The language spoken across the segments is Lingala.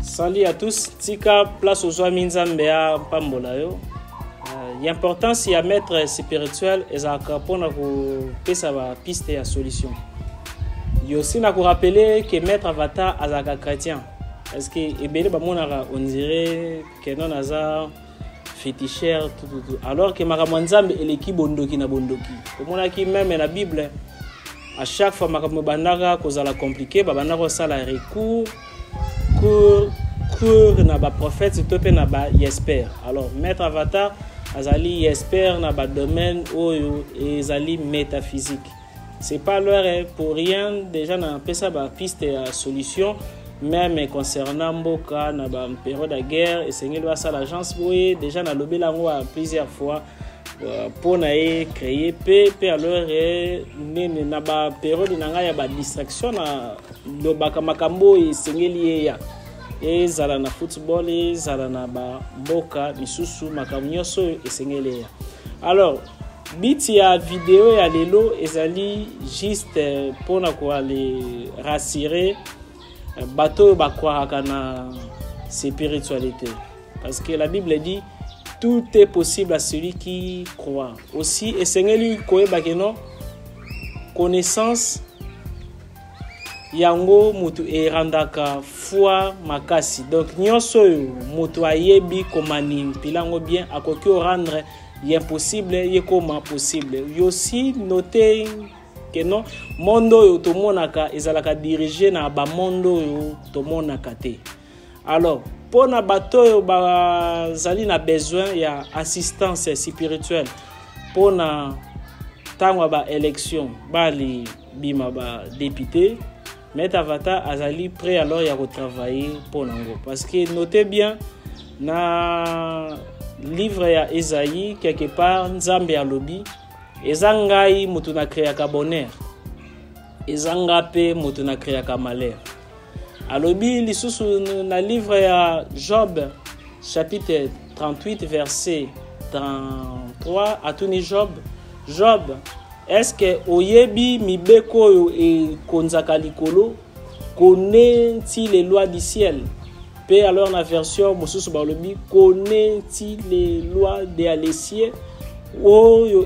Salut à tous. Tika place aux oies minzambea pambola yo. L'importance c'est à maître spirituel et à capona pour pesa ba piste ya solution. Yo aussi na ko rappeler que maître avatar azaka chrétien. Est-ce que ebele ba monaka on dirait que non aza féticheur tout. Alors que makamanzambe eleki bondoki na bondoki. Komona ki même na Bible à chaque fois makambo bandaka kozala compliqué ba bandaka sala recours cours na ba prophète surtout pe na ba yesper. Alors maître avatar azali yesper na ba domaine oyo ezali métaphysique. C'est pas leur pour rien déjà na pesa ba piste ya solution même concernant mboka na ba période de guerre et sengeli ba sala agence boye déjà na lobela ngo plusieurs fois pour na créer pe alors nene na ba période na nga ya ba distraction na lobaka makambo e sengeli ya ezala na football ezala na ba mboka misusu makambo nyonso esengeli ya. Alors biti ya vidéo ya lelo ezali juste pour na ko aller rassurer bateau bakwaka na spiritualité parce que la Bible dit tout est possible à celui qui croit. Aussi esengeli koyeba ke non connaissance yango mutu erandaka foi makasi. Donc nyonso mutu ayebi komani pilango bien akoki rendre l'impossible yekoma possible. Yo aussi noter que non mondo yo tomonaka ezalaka dirigé na ba mondo yo tomonaka te. Alors pona bato yo bazali na besoin ya assistance spirituelle pona tangwa ba élection bali bima ba député Maître Avatar azali prêt alors ya retravailler pour nango parce que notez bien na livre ya Esaïe quelque part nzambe ya lobi ezangai mutu na créa ka bonheur ezanga pe mutu na créa ka malheur alobi lisusu na livre ya Job chapitre 38 verset 33 atuni Job est-ce que oyebi mibeko yo e konzaka likolo connaît-il les lois du ciel? Pe alors na version mosusu balobi connaît-il les lois des cieux? Oyo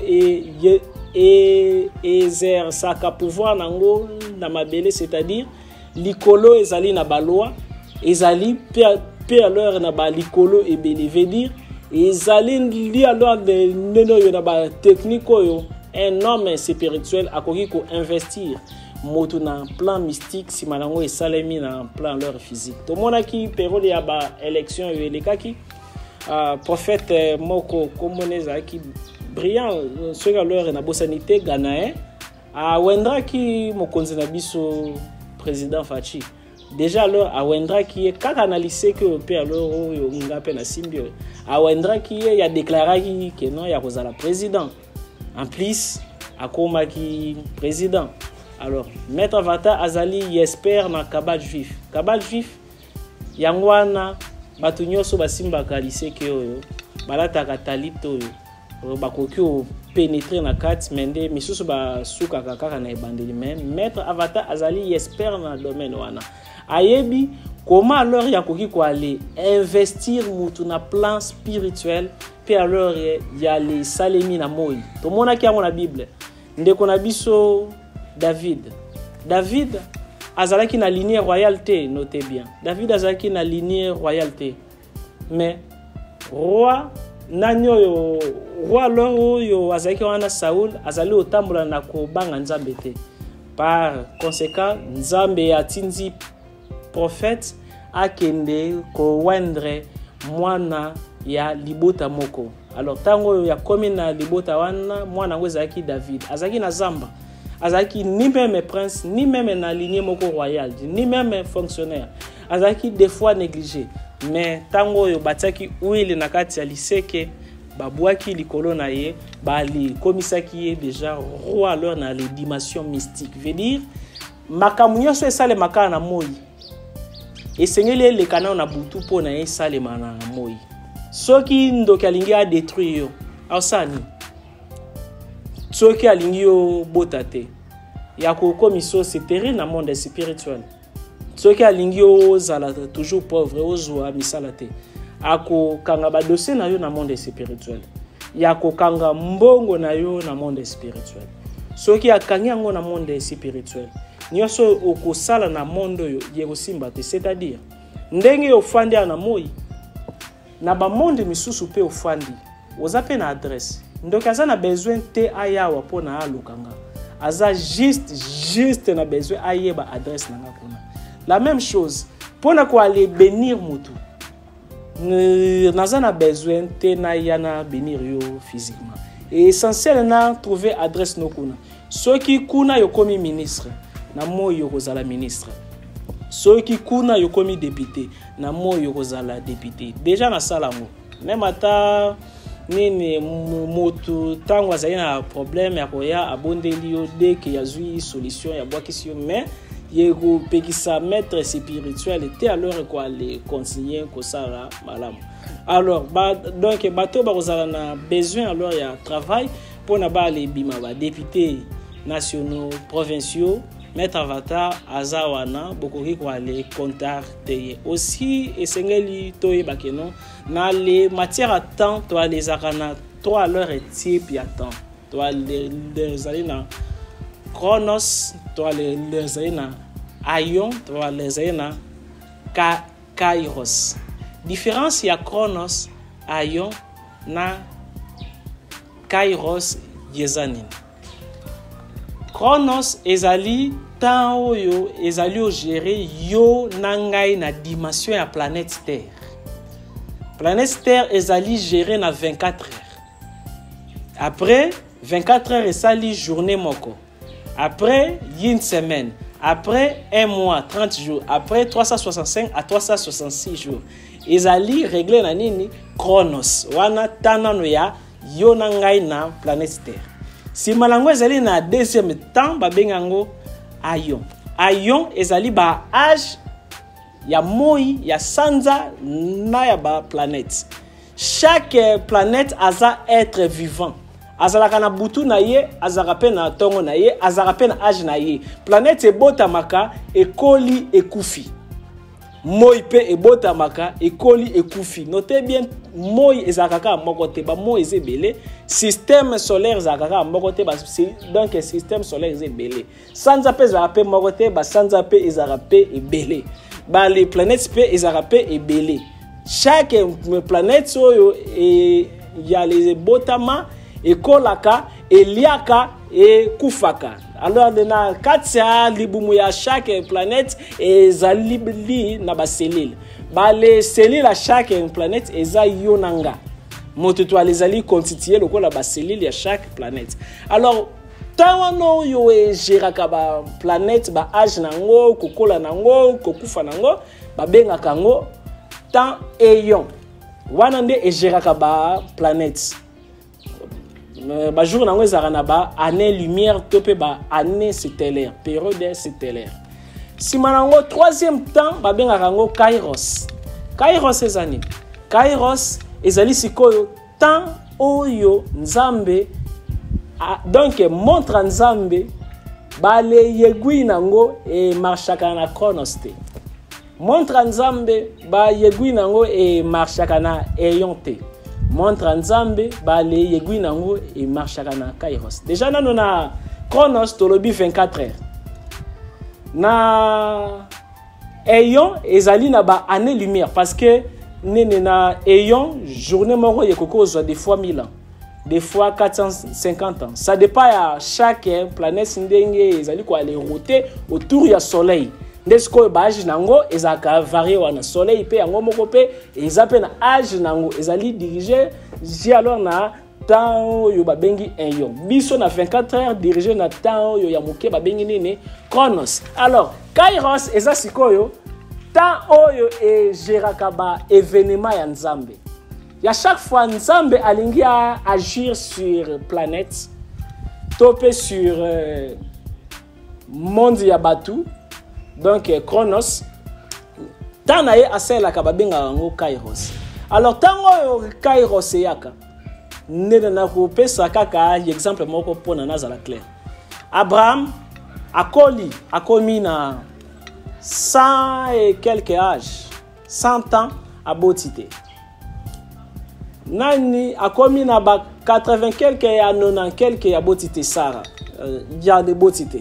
exerçaka pouvoir nango na mabele, c'est-à-dire likolo ezali na ba loi ezali pe alors na ba likolo ebele veut dire ezali li alors de neno yo na ba technique yo. Un homme spirituel a koki ko investir moto na plan mystique si manango et salemi na plan leur physique. To monaki période ya ba élection yo elekaki prophète moko komoneza ki brillant ce que leur na bosanité ganaen a wendra ki mokonzi na biso président Fachi. Déjà alors a wendra ki kaka analyser que pe alors yo ngape na simbio a wendra ki ya déclaré que non ya kozala président. En plus, akoma ki président. Alors, Maître Avatar azali yesper na kabal juif. Kabal juif yangwana batu nyoso basimba kalise ke oyo balata katalito oyo bakoki o pénétrer na kat mende misusu ba suka kaka na ebandeli men. Maître Avatar azali yesper na domaine wana. Ayebi comment alors yakoki ko aller investir mutu na plan spirituel. Puis alors il y a les salemi na moi. To mona ki na Bible. Ndeko na biso David azalaki na lignée royauté, notez bien. David azalaki na lignée royauté. Mais roi nanyo yo roi loro yo azalaki wana Saul azali otambola na ko banga nzambe te. Par conséquent nzambe atinzi prophète akende ko wendre mwana ya libota moko. Alors tango ya komi na libota wana mwana ngo ezaki David azaki na zamba azaki ni même prince ni même na lignée moko royale ni même fonctionnaire azaki des fois négligé mais tango yo bataki huile na kati ya liseke babwaki likolo na ye bali komisaki ye déjà roi alors na les dimensions mystiques veut dire makamu nyonso esale makana na moi esengeli le kana na butu po na esale mana na moi. Soki ndoki alingi a détruire yo ausani soki alingi yo botate ya ko komiso c'est terrible na monde spirituel ceux qui alingi ozala toujours pauvre ozwa misala te ako kanga ba dossier na yo na monde spirituel ya ko kanga mbongo na yo na monde spirituel ceux qui akangi yango na monde spirituel nyonso okosala na monde yo yekosimba te, c'est-à-dire ndenge ofandi na moi na ba monde misusu pe ofandi oza pe na adresse ndoki aza na besoin te ayawa pona alukanga aza juste na besoin ayeba adresse na ngakuna. La même chose pona ko aller bénir mutu naza na besoin te na yana bénir yo physiquement et essentiel na trouver adresse no kuna soki kuna yo komi ministre na moi yo kozala ministre soki kuna yo komi député na moi yo kozala député déjà na salango même ata nini motu tango azali na problème ya koya abondeli yo dès que yazui solution ya bwakisi yo mais yego pekisa maître spirituel était alors quoi les conseiller ko sala malamu alors donc bato ba kozala na besoin alors ya travail pour na ba les bima ba députés nationaux provinciaux Maître Avatar azawana bokoki ko aller contacter aussi esengeli toye bakeno na les matières à temps to les akana to à leur type ya temps to les alina chronos to les alina aion to les alina kairos différence ya chronos aion na kairos yezanin. Chronos ezali temps oyo ezali o gérer yo nangai na dimension ya planète Terre. Planète Terre ezali gérer na 24 heures. Après 24 heures ezali journée moko. Après une semaine, après un mois, 30 jours, après 365 à 366 jours. Ezali régler na nini Chronos. Wana tanano ya yo nangai na planète Terre. Si malango ezali na deuxième temps ba bengango aion. Aion ezali ba âge ya moi ya sanza na ya ba planète. Chaque planète aza être vivant. Azalaka na butu na ye, azarape na tongo na ye, azarape na âge na ye. Planète ebotamaka ekoli ekufi. Moi pe ebotamaka ekoli ekufi. Notez bien moi ezakaka mokote ba moi ezebele système solaire ezakaka mokote ba donc système solaire ezebele sanza pe ezarape mokote ba sanza pe ezarape ebele ba les planètes pe ezarape ebele chaque planète oyo et ya les botama ekolaka eliaka et kufaka. Alors na katsa libumu ya chaque planète ezali na ba cellule. Ba les cellules à chaque planète eza yonanga. Moto les ali constituer lokola ba cellule ya chaque planète. Alors tawano yo geraka ba planète ba âge nango kokola nango kokufa nango ba benga kango temps eyon. Wana nde geraka ba planète. Ba jour nango ezarana ba année lumière topé ba année stellaire, période stellaire. Si manango troisième temps ba benga kango kairos. Kairos ezani. Kairos ezali sikoyo temps oyo nzambe donc montre nzambe ba le yegui nango e marchaka na chronos te. Montre nzambe ba yegui nango e marchaka na eyon te. Montre nzambe ba le yegui nango e marchaka na kairos. Déjà nano na chronos tolobi 24 heures. Na eyon ezali na ba année lumière parce que nene na eyon journée moko yekoko zo des fois 1000 ans, des fois 450 ans. Ça dépend à chaque planète ndenge ezali ko aller roter autour ya soleil. Ndesko ba âge nango ezaka varier wana soleil pe yango moko pe ezape na âge nango ezali diriger ji alors na temps yo ba bengi eyon. Biso na 24 heures diriger na temps yo ya moke ba bengi nene chronos. Alors kairos eza sikoyo temps oyo e geraka ba événement ya nzambe. Ya chaque fois nzambe alingi a agir sur planète topé sur monde ya batu donc chronos temps na ye asela ka ba benga ngo kairos. Alors temps oyo kairos yaka nena na ko pesa kaka exemple moko pona nazala clair. Abraham akomi na 100 et quelques âges, 100 ans à botité. Nani a commis na ba 80 quelques et à 90 quelques à botité Sarah. Il y a des botités.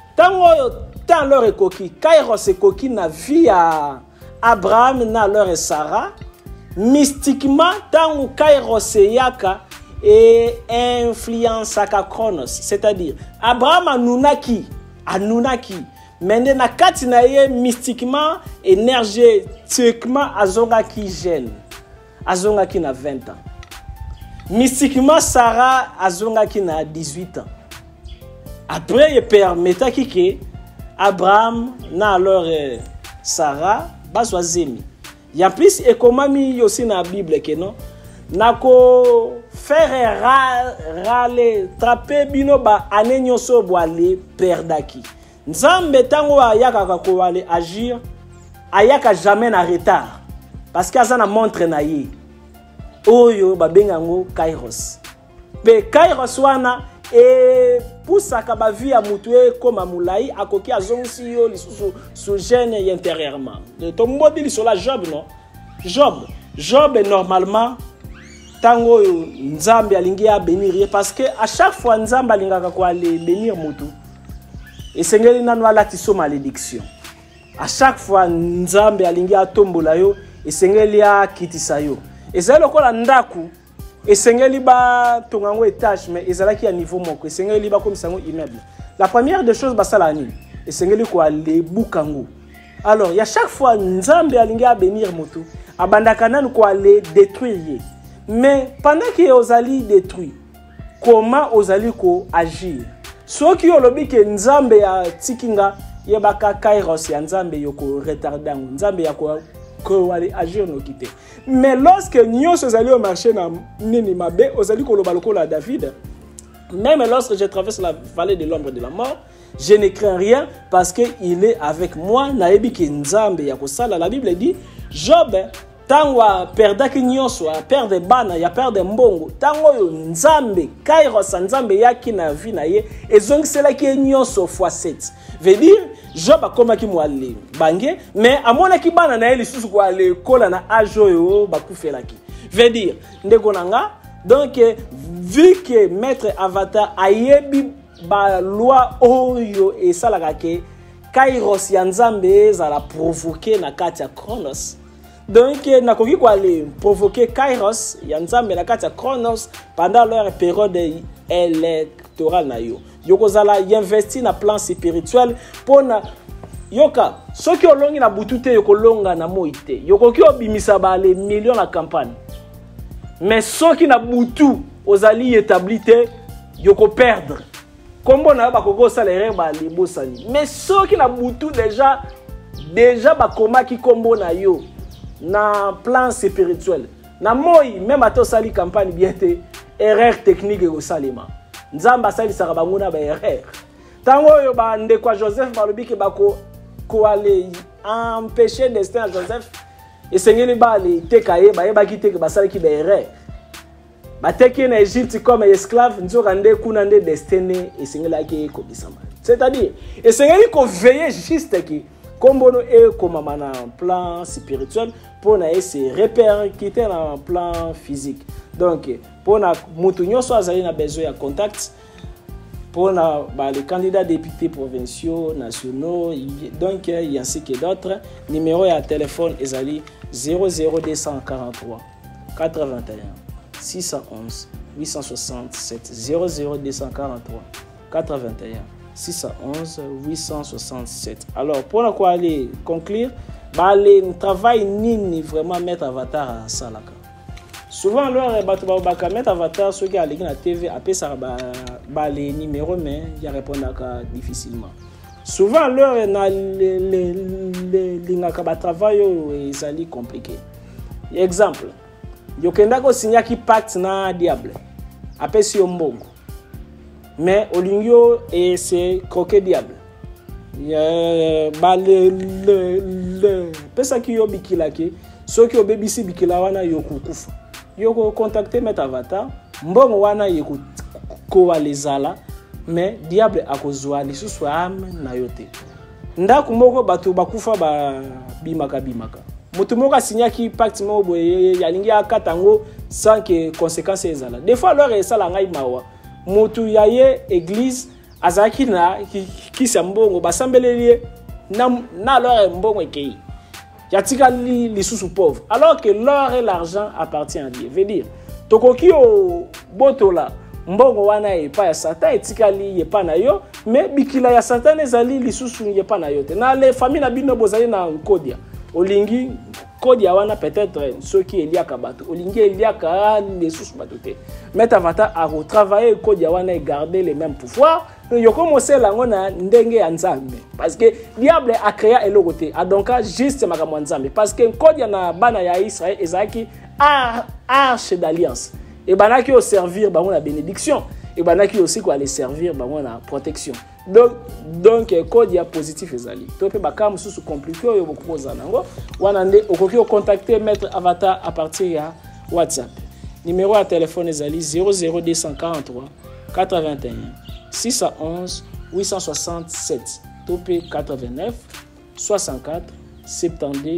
Tant leur est coquille, Kairos est coquille na vie à Abraham na leur et Sarah. Mystiquement, tant où Kairos et Yaka et influence à Chronos, c'est-à-dire Abraham Anunnaki, mais na katina ye mystiquement, énergétiquement, azongaki jeune, azongaki na 20 ans. Mystiquement, Sarah azongaki na 18 ans. Après, il permettait que Abraham na alors Sarah bazwazemi. Il y a plus et comment mi aussi dans la Bible que non. Nako faire râler trapper bino ba anenyo so boale perdaki. Nzambe tango ayaka ko aller agir ayaka jamais na retard parce que ça na montre na ye. Oyo ba bengango Kairos. Be Kairos wana et pour ça ka vie à mutwe comme amulai akoki azonsi yo lisusu sous gêne intérieurement. Ton mobile sur la Job non. Job est normalement tango nzambe alingi a bénir parce que à chaque fois nzambe alingaka ko aller bénir mutu et sengeli nanu alati so malédiction. À chaque fois nzambe alingi a tombola yo et sengeli a kitisa yo. Et c'est lokola ndaku et sengeli ba tongango étage mais ezalaki à niveau moko et sengeli ba comme sango immeuble. La première des choses basala ni et sengeli ko aller bukango. Alors il y a chaque fois nzambe alingi a bénir mutu abandaka nanu ko aller détruire. Mais pendant que ozali détruit, comment ozali ko agir? Ceux qui ont lobby que nzambe ya tikinga yebaka Kairos ya nzambe yoko retardango nzambe ya ko aller agir no quitter. Mais lorsque nous ozali au marché na nini mabe ozali ko loba lokola David, même lorsque je traverse la vallée de l'ombre de la mort, je ne crains rien parce que il est avec moi. Naebi ke nzambe ya ko sala. La Bible dit Job tangwa perdaki nyonso a perdre bana ya perdre mbongo tango yo nzambe Kairos nzambe yaki na vie na ye ezongisela ki nyonso fois 7 veut dire Job akomaki mwale bange mais amona ki bana na ye lisusu ko ale kola na ajo yo bakufelaki veut dire ndeko nanga donc vu que maître Avatar ayebi ba loi oyo e salaka ke Kairos ya nzambe za la provoquer na kati ya Chronos. Donc, nakoki ko aller provoquer Kairos, yanzambe na kati ya Chronos pendant leur période électorale na yo. Yokozala investir na plan spirituel pona yoka soki olongi na butute yokolonga na moite. Yokoki obimisa ba les millions na campagne. Mais soki na butu ozali établité yoko perdre. Kombo na ba koko salaire ba libosani. Mais soki na butu déjà ba komaki kombo na yo. Na plan spirituel na moi même ato sali campagne bien te erreur technique au salima nzamba sali saka banguna ba erreur tango yo ba ndekwa Joseph balobi ke bako ko aller empêcher destin à Joseph et sengeli ba ali tekaye ba yeba ki teke basali ki ba erreur ba teki na Égypte comme esclave nzoka nde kuna nde destiné et sengela ki ko bisama c'est-à-dire et sengeli ko veiller juste ki Kombono est comme un plan spirituel pour se répercuter dans plan physique. Donc, pour nous soit besoin de contact pour les candidats députés provinciaux, nationaux, donc ainsi que d'autres. Numéro à téléphone est 00243 81 611 867 00243 81 611 867. Alors, pour aller conclure, le travail ni vraiment mettre Avatar à Salaka. Souvent, alors, mettre Avatar, ceux qui ont la TV, après ça, les numéros, mais ils répondent difficilement. Souvent, alors, le travail est compliqué. Exemple, il y a un signe qui pacte na diable. Après, si on bongo. Mais Olingyo et c'est croquet diable. Le pesa ki yo bikila ki so ki obebisi bikila wana yoku kufa. Yoko contacter met Avatar, mbongo wana yeku ko walezala mais diable akozwa lisusu am na yote. ndako moko bato bakufa ba bimaka moto moko asignaki pacte moko boye yalingi akatango sans que conséquences ezala des fois alors esala ngai mawa moto yaye église azaki na kisa mbongo basambeleli na alors mbongo ekei yatika li sous pauvre alors que l'or et l'argent appartient à Dieu veut dire tokoki o botola mbongo wana epa ya satan etikali yepa na yo mais bikila ya satan ezali lisusu yepa na yo te na les familles na bino bozali na kodia olingi kodia wana peut-être ceux qui eliaka bato olingi eliaka lisusu bato te mais Avatar a retravailler kodia wana et garder les mêmes pouvoirs yo commencer lango na ndenge ya nzambe parce que diable a créé eloko te donc juste makambo nzambe parce que kodia na bana ya Israël ezaki arche d'alliance et banaki au servir bango la bénédiction et banaki aussi quoi les servir bango la protection donc code ya positif ezali to pe bakam sous compliqué yo bokoza nango wana nde okoki o contacter maître Avatar à partir ya WhatsApp numéro à téléphone ezali 00243 81 611 867 to pe 89 64 72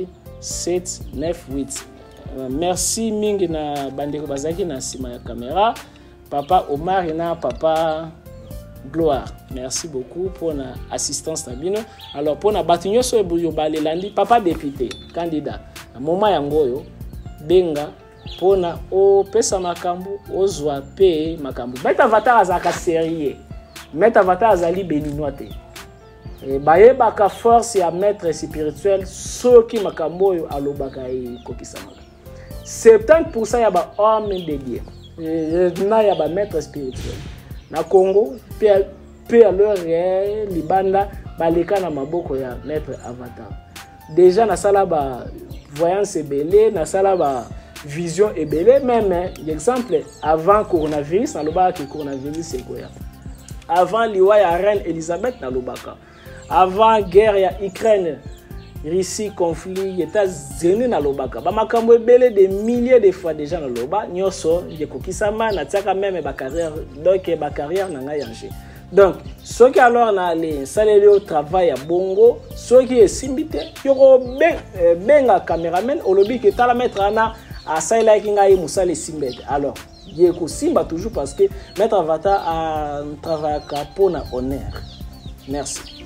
798. Merci mingi na bandeko bazaki na sima ya caméra papa Omar na papa Gloire. Merci beaucoup pour la assistance nabino. Alors pour na batunyo so ebuyo balelandi papa député candidat moma yangoyo benga pona o pesa makambu ozwa pe makambu Maître Avatar azaka sérieux Maître Avatar azali béninois te bayebaka force ya maître spirituel soki makambo oyo alobaka ekokisamaka 70% ya ba homme de Dieu na ya ba maître spirituel na Congo pe alors libanda baleka na maboko ya maître Avatar déjà na sala ba voyance ebele na sala ba vision ebele même exemple avant coronavirus na lobaka que coronavirus c'est quoi avant liwa ya reine Elisabeth na lobaka avant guerre ya Ukraine Russie conflit États-Unis na lobaka ba makambo ebele des milliers de fois déjà na loba nyoso yekokisama na tiaka même ba carrière donc ba carrière na ngai yanje donc ceux qui alors na les salaire au travail à bongo ceux qui esimbite yoko benga cameraman olobi que tala mettre ana a saila kinga musale simbete alors yeko simba toujours parce que Maître Avatar a travaillé pour na honneur. Merci.